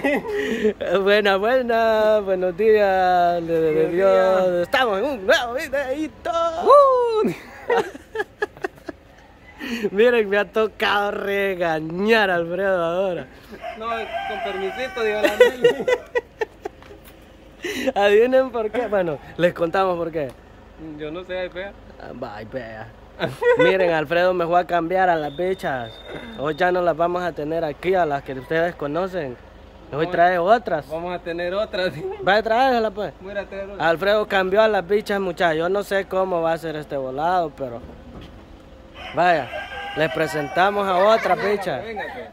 Buenos días, Dios. Estamos en un nuevo videito. Miren, me ha tocado regañar a Alfredo ahora. No, con permisito, digo la Meli. Adivinen por qué. Bueno, les contamos por qué. Yo no sé, fea. Bye, fea. Miren, Alfredo me fue a cambiar a las bichas. Hoy ya no las vamos a tener aquí, a las que ustedes conocen. Hoy trae otras. Vamos a tener otras. Va a traerlas, pues. Voy a traer otras. Alfredo cambió a las bichas, muchachos. Yo no sé cómo va a ser este volado, pero... Vaya, les presentamos a otra bicha. Venga, pues.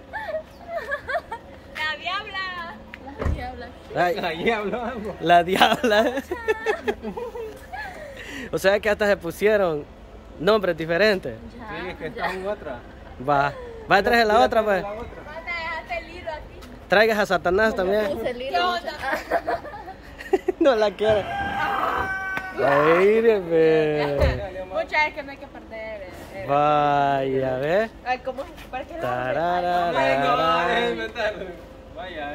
La diabla. Ay, Ahí hablamos. la diabla. O sea que hasta se pusieron nombres diferentes. Sí, es que está en otra. Va a traer la otra, pues. La otra. Manda, dejaste el hilo aquí. Traigas a Satanás también. ¿Qué onda? No la quiero. Aíreme. Mucha es que no hay que perder. Vaya, ¿ves? Ay, ¿cómo? ¿Para qué Tararara. Venga, déjame inventarlo. Vaya,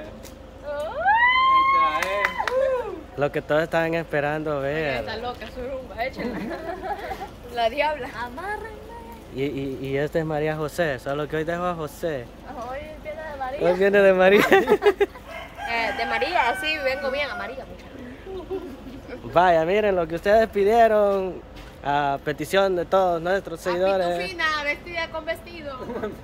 Lo que todos estaban esperando ver. Está loca, surumba, échala. La diabla. Amárrenla. Y este es María José, solo que hoy dejo a José. Hoy viene de María. Hoy viene de María. De María, sí, vengo bien a María. Vaya, miren lo que ustedes pidieron a petición de todos nuestros seguidores. Pitufina, vestida con vestido.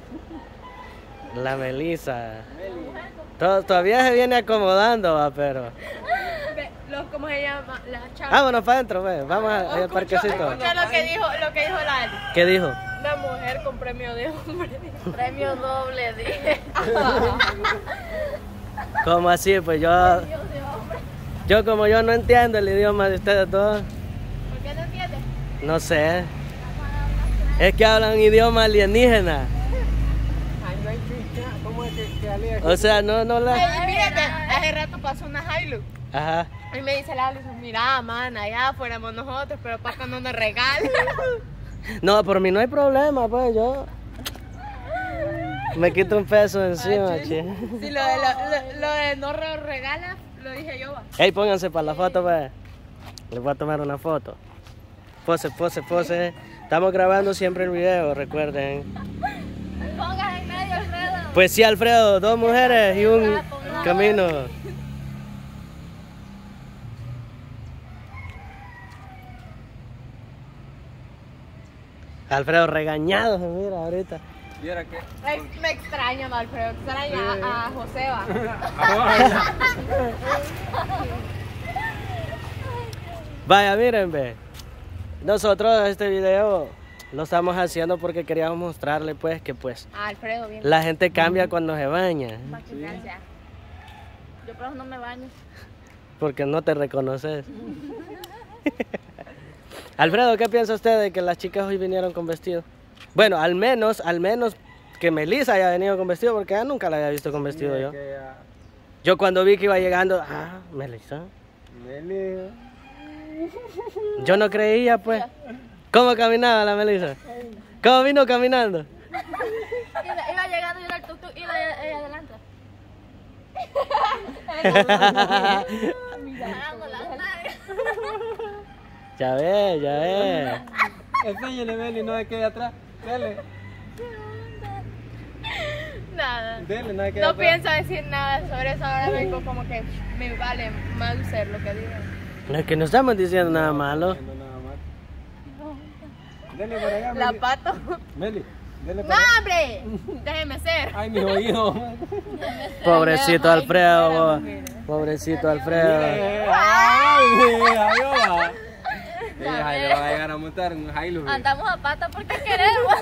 La Melissa. Todavía se viene acomodando, va, pero... ¿Cómo se llama? La chava. Vámonos para adentro, pues. Vamos al parquecito. Escucha lo que dijo la Ali. ¿Qué dijo? Una mujer con premio de hombre. Premio doble, dije. ¿Cómo así? Pues yo como yo no entiendo el idioma de ustedes todos. ¿Por qué no entiendes? No sé. Es que hablan idioma alienígena. Ay, no hay chicha. ¿Cómo es que alega? O sea, no la... Fíjate, hace rato pasó una Hilux. Ajá. Y me dice la Ali, mira, man, allá fuéramos nosotros, pero Paco no nos regala. No, por mí no hay problema, pues yo... Me quito un peso encima, che. Sí, lo de no regala, lo dije yo. Va. Ey, pónganse para la foto, pues. Les voy a tomar una foto. Pose. Estamos grabando siempre el video, recuerden. Pongas en medio, Alfredo. Pues sí, Alfredo, 2 mujeres y un camino. Alfredo regañado, mira, ahorita. ¿Y ahora qué? Me extraña, Alfredo, extraña a Joseba. Vaya, miren, ve. Nosotros este video lo estamos haciendo porque queríamos mostrarle, pues, que pues Alfredo, bien. la gente cambia cuando se baña. Para que vean, ya. Yo por eso no me baño. Porque no te reconoces. Alfredo, ¿qué piensa usted de que las chicas hoy vinieron con vestido? Bueno, al menos que Melissa haya venido con vestido, porque ella nunca la había visto con vestido yo. Yo cuando vi que iba llegando, Melissa. Meli. Yo no creía, pues. ¿Cómo caminaba la Melissa? ¿Cómo vino caminando? Iba llegando y era el tuk-tuk y ella adelante. Ya ves. Enséñale, Meli, no hay que ir atrás. Dele. Nada. Dele, no hay que ir No atrás. pienso decir nada sobre eso, ahora vengo como que me vale más ser lo que digan. No es que no estamos diciendo nada malo. No, nada más. Dele para allá, La Meli. pato. Meli, dele ¡No, para allá. hombre! Déjeme ser. Ay, mis oídos. Pobrecito Alfredo. Pobrecito Alfredo. Ay, adiós. Ella le va a llegar a montar un Hilux. Andamos a pata porque queremos.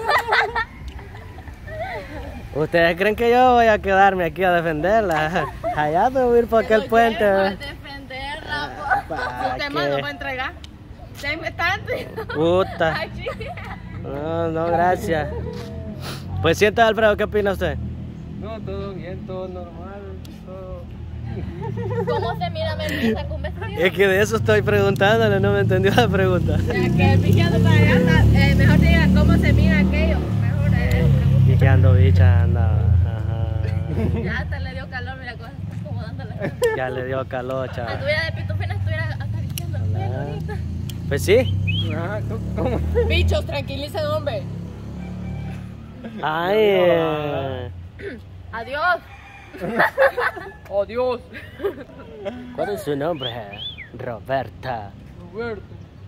¿Ustedes creen que yo voy a quedarme aquí a defenderla? Allá me voy a ir por aquel puente. Defenderla. ¿Para Usted qué? más no va a entregar. Deme tanto. Puta. No, gracias. Pues sienta, Alfredo, ¿qué opina usted? No, todo bien, todo normal, todo. ¿Cómo se mira Melissa con vestido? Es que de eso estoy preguntándole, no me entendió la pregunta. Ya que vigiando para allá, mejor diga cómo se mira aquello. Mejor Vigiando bicha, anda. Ajá. ya hasta le dio calor, mira cómo está como acomodando la cara. Ya le dio calocha. Anduviera de pitufina, estuviera acariciando el pelo ahorita. Pues sí. Ajá, ¿cómo? Bichos, tranquilicen, hombre. Ay. Adiós. Oh, Dios. ¿Cuál es su nombre? Roberta. Roberto.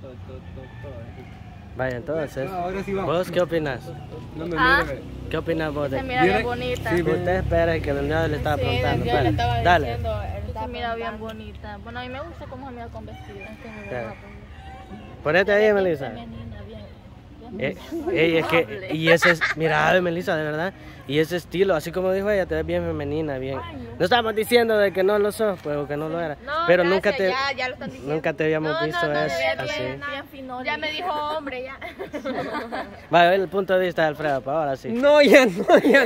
Vaya, entonces. No, ahora sí vamos. ¿Vos qué opinas? No me Ah. mire. ¿Qué opinas vos Se de mira bien Mire, bonita. sí, Usted espera que el niño le estaba Sí, preguntando. yo le espera. estaba Dale. diciendo. Se mira bien bonita. Bueno, a mí me gusta cómo se mira con vestido. Es que me Dale. veo Ponete ahí, Melissa. femenina, bien. Es que, y ese es, mira, Melissa, de verdad, y ese estilo, así como dijo ella, te ves bien femenina, bien. No estamos diciendo de que no lo sos, pues, o que no lo era, No, pero gracias, ya lo están diciendo. nunca te habíamos No, visto no, no, eso, bien, así. bien, Bien finoli. Ya me dijo hombre, ya. Va a ver el punto de vista de Alfredo, para ahora sí. No, ya no.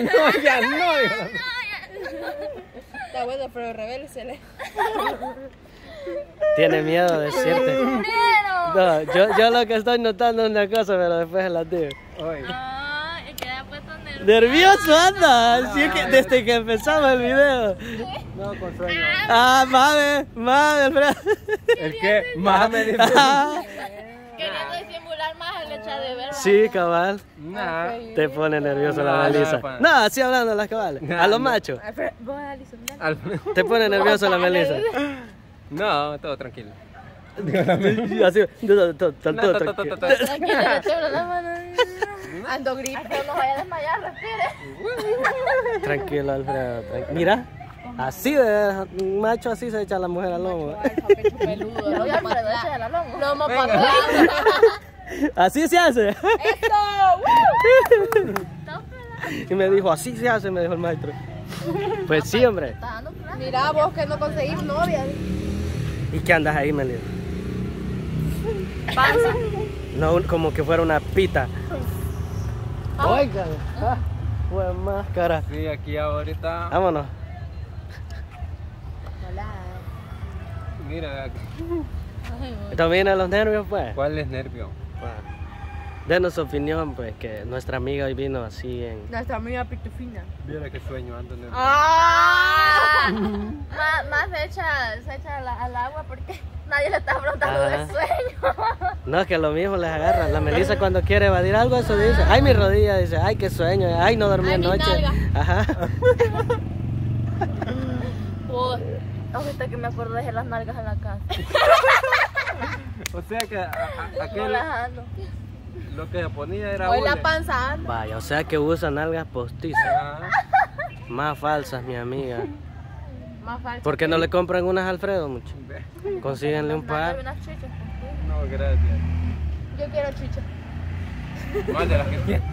Está bueno, pero rebélesele. Tiene miedo de decirte. No, yo lo que estoy notando es una cosa, pero después se la digo. Oye. Ay, es que ya ha puesto nervioso. Nervioso anda, sí, es que desde que empezamos el video. No, con sueño. Ah, mame, Alfredo. ¿El qué? Mame. Queriendo disimular más el hecho de ver. Sí, cabal. Nah. Te pone nervioso No, la Melissa. no, No, así hablando de las cabales. A los machos. Vos, Alison, dale. Al- Te pone nervioso la Melissa. No, todo tranquilo. Así, todo tranquilo. Tranquila, te abro la mano. Ando gripe. No nos vaya a desmayar, respire. Tranquilo, Alfredo. Mira, así de un macho así se echa la mujer al lomo. Pecho peludo. Oye, Alfredo, échale la loma. Lomo Venga. papá. Así se hace. ¡Esto! Y me dijo, así se hace, me dijo el maestro. Pues sí, hombre. Está dando clase. Mira vos que no conseguís novia. ¿Y qué andas ahí, Melissa? Panza. No, como que fuera una pita. Oigan, buen máscara. Sí, aquí ahorita. Vámonos. Hola. Mira, ¿Esto viene los nervios, pues? ¿cuál es nervio? Denos su opinión, pues, que nuestra amiga hoy vino así en... Nuestra amiga pitufina. Mira qué sueño ando nervioso. ¡Ah! Más se echa al agua porque nadie le está preguntando Ah. de sueño. No, es que lo mismo les agarra. La Melissa cuando quiere evadir algo, eso dice. Ay, mi rodilla, dice. Ay, qué sueño. Ay, no dormí Ay, mi anoche. nalga. Ajá. Ahorita que me acuerdo dejé las nalgas en la casa. O sea que No aquel las ando. lo que se ponía era Hoy la hule. panza anda. Vaya, o sea que usan nalgas postizas. Ah, Más falsas, mi amiga. Más falsa. ¿Por qué no le compran unas a Alfredo, mucho? ve. Consíguenle un Nalgas y par. unas chichas. No, gracias. Yo quiero chicha. Más de las que tiene.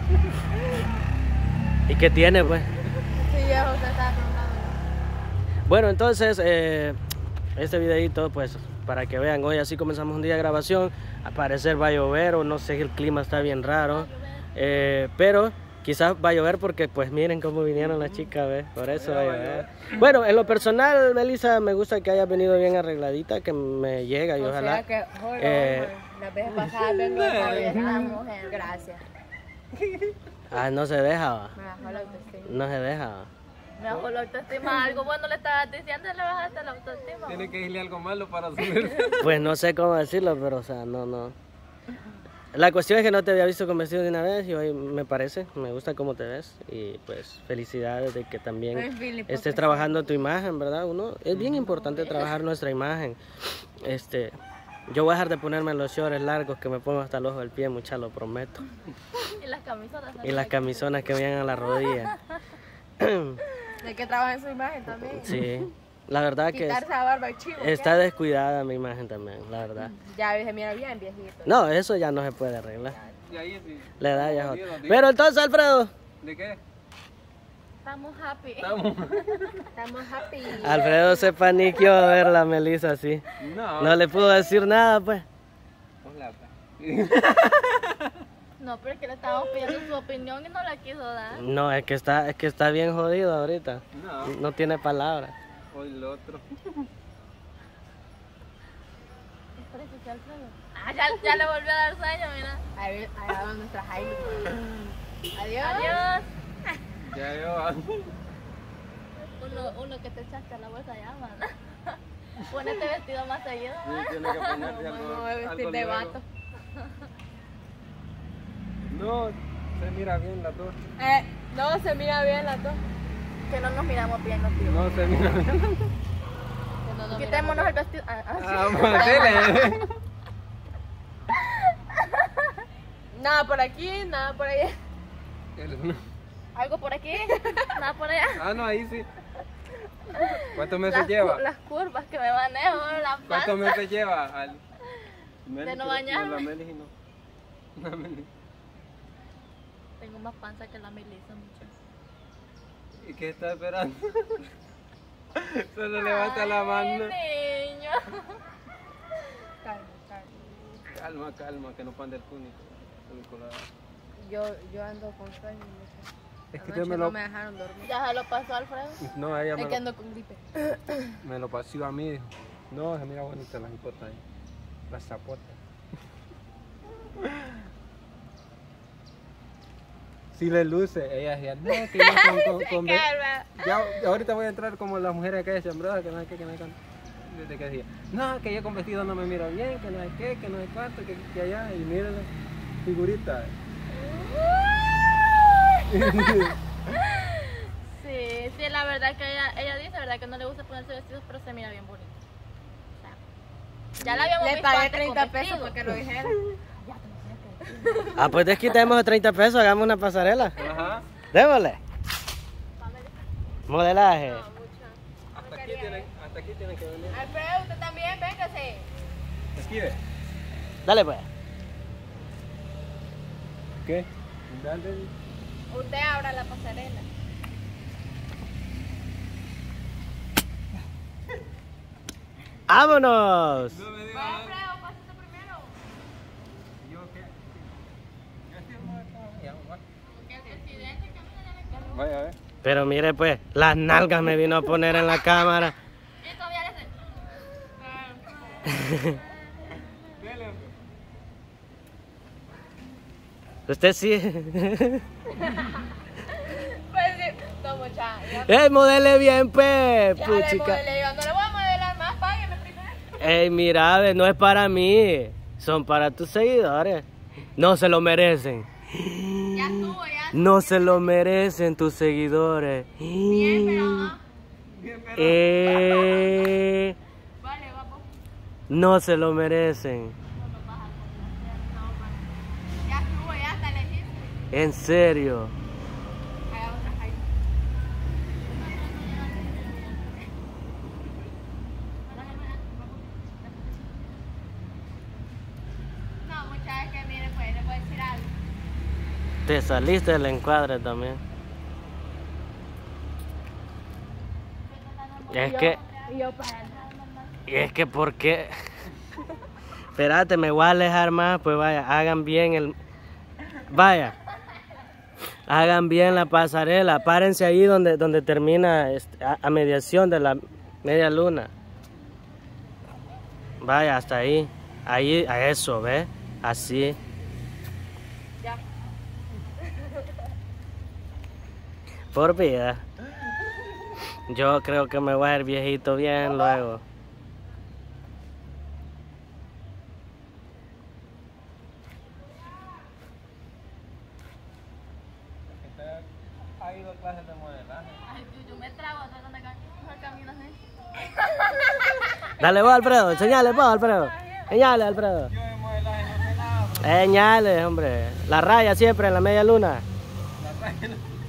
¿Y qué tiene, pues? Sí, ya usted estaba preguntando. Bueno, entonces, este videito, pues, para que vean, hoy así comenzamos un día de grabación. Al parecer va a llover o no sé, el clima está bien raro. Pero quizás va a llover porque, pues, miren cómo vinieron las chicas, ¿ves? Por eso va a llover. Bueno, en lo personal, Melissa, me gusta que hayas venido bien arregladita, que me llega y O ojalá... sea que, eh, las veces pasadas vengo de esta mujer. Gracias. no se deja, va. Me bajó la autoestima. No se deja, va. Me bajó la autoestima. Algo bueno le estabas diciendo, le bajaste la autoestima. Tiene que decirle algo malo para subir. Pues no sé cómo decirlo, pero, o sea, no. La cuestión es que no te había visto con vestido de una vez y hoy me parece, me gusta cómo te ves y pues felicidades de que también Ay, Filipe, estés trabajando tu imagen, ¿verdad? Es bien importante trabajar nuestra imagen. Yo voy a dejar de ponerme los shorts largos que me pongo hasta el ojo del pie, mucha, lo prometo. Y las camisonas. Y las camisonas que me llegan a la rodilla. De que trabaja en su imagen también. Sí, la verdad que Quitarse la barba y chivo. está descuidada mi imagen también, la verdad. Ya se mira bien, viejito. No, eso ya no se puede arreglar. Y ahí sí. La edad ya es otra. Pero entonces, Alfredo, ¿De qué? Estamos happy. Estamos. Estamos happy. Alfredo se paniqueó a ver la Melissa así. No. No le pudo decir nada, pues. Hola, No, pero es que le estábamos pidiendo su opinión y no la quiso dar. No, es que está bien jodido ahorita. No. No tiene palabras. Hoy lo otro. Parece que Alfredo. Ah, ya le volvió a dar sueño, mira. Ahí van nuestras highlights. Adiós. Adiós. Ya yo. Un Uno que te echaste a la bolsa ya, man. Ponete vestido más seguido. Sí, tiene que ponerse No, algo. me voy a vestir algo de nuevo. vato. No, se mira bien las dos. No, se mira bien las dos. Que no nos miramos bien los tíos. No se mira bien. Que no nos Quitémonos el miramos vestido. Ah, dele. bien. Nada por aquí, nada por allá. Algo por aquí, nada por allá. Ah, no, ahí sí. ¿Cuántos meses lleva? Las curvas que me manejo, la ¿Cuántos panza. meses lleva? Al... De no bañarme. La Melis y no. La Melis. Tengo más panza que la Melissa, mucho. ¿Y qué está esperando? Solo levanta la mano. Niño. Calma, calma. Calma, calma, que no pande el cúnico. Yo ando con sueño. mucho. Es que Anoche yo me no lo... me dejaron dormir. Ya se lo pasó, Alfredo. No, ella Es que me ando con gripe. lo paseó a mí. No, se mira bonita la jipota ahí. La zapota. Si le luce, ella decía, no, que yo con Calma. ya ahorita voy a entrar como las mujeres que decían, brother, que no hay que no hay cuánto. Desde que decía, no, que yo con vestido no me miro bien, que no hay qué, que no hay cuánto, que allá, y mírenle, figurita. Sí, la verdad que ella dice, verdad que no le gusta ponerse vestidos, pero se mira bien bonito. O sea, ya la habíamos Le visto pagué antes 30 con pesos vestido. para que lo dijera. Ah, pues desquitemos 30 pesos, hagamos una pasarela. Ajá. Démosle. Modelaje. Hasta aquí tienen que venir. Alfredo, usted también, véngase. Esquive. Dale pues. ¿Qué? Dale. Usted abra la pasarela. ¡Vámonos! No me digas. Va, Alfredo, pásate primero. ¿Yo qué? Yo estoy muerto. Ya, bueno. Que el presidente camina de la cara. Vaya a ver. Pero mire pues, las nalgas me vino a poner en la cámara. Y todavía le Dele. Usted sí. Pues sí. No, muchacha. Modele bien pues, Ya le puchica. modelé yo. No le voy a modelar más, págueme primero. Ey, mira, ve, no es para mí. Son para tus seguidores. No se lo merecen. Ya estuvo, ya. No se lo merecen tus seguidores. Bien, pero ajá. Vale, vamos. No se lo merecen. Ya estuvo, ya hasta le dijiste. En serio. Hay otras ahí. No, muchachas, que mire, pues, le voy a decir algo. Te saliste del encuadre también. Es que, Y yo para nada. y es que, ¿por qué? Espérate, me voy a alejar más, pues vaya, hagan bien el... Vaya, hagan bien la pasarela, párense ahí donde termina a mediación de la media luna. Vaya, hasta ahí, ahí, a eso, ¿ves? Así. Ya. Por vida. Yo creo que me voy a ir viejito bien luego. Ha ido a clases de modelaje. Ay, yo me trago, tratando de caminar así. Dale vos, Alfredo, señale vos, Alfredo. Señale, Alfredo. Yo de modelaje no sé nada, bro. Señale, hombre. La raya siempre en la media luna. La traje.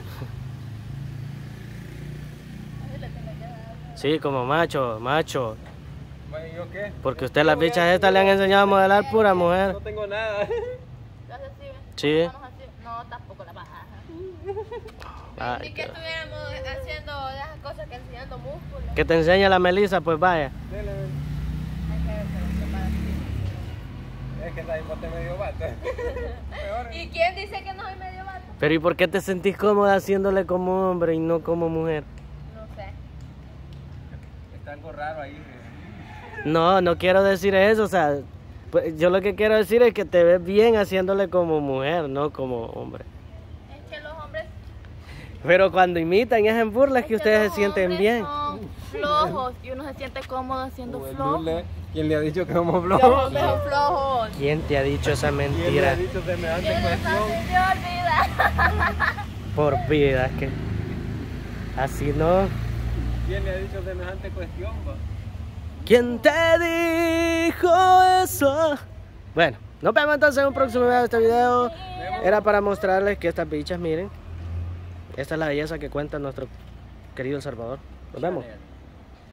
Sí, como macho, macho. Vaya, ¿yo qué? Porque usted las bichas estas le han enseñado a modelar pura mujer. No tengo nada. ¿Qué haces así, ven? Sí. Manos así. No, tampoco la baja. Ay, Ni que estuviéramos haciendo esas cosas que enseñando músculos. que te enseñe la Melissa, pues vaya. Dele, ven. Hay que ver, pero se para. Es que está ahí bote medio vato. Peor. ¿Y quién dice que no soy medio vato? Pero ¿y por qué te sentís cómoda haciéndole como hombre y no como mujer? No sé. Está algo raro ahí. No, no quiero decir eso, o sea, pues, yo lo que quiero decir es que te ves bien haciéndole como mujer, no como hombre. Es que los hombres Pero cuando imitan y hacen burlas es que Es ustedes los se sienten hombres bien. son flojos y uno se siente cómodo siendo flojo. ¿Quién le ha dicho que somos Los flojos? hombres son flojos. ¿Quién te ha dicho esa ¿Quién le ha mentira? dicho semejante Y uno cuestión? fácil se olvida. Por vida, que así no. ¿Quién le ha dicho semejante cuestión, va? ¿Quién te dijo eso? Bueno, nos vemos entonces en un próximo video. Este video era para mostrarles que estas bichas, miren. Esta es la belleza que cuenta nuestro querido El Salvador. Nos vemos.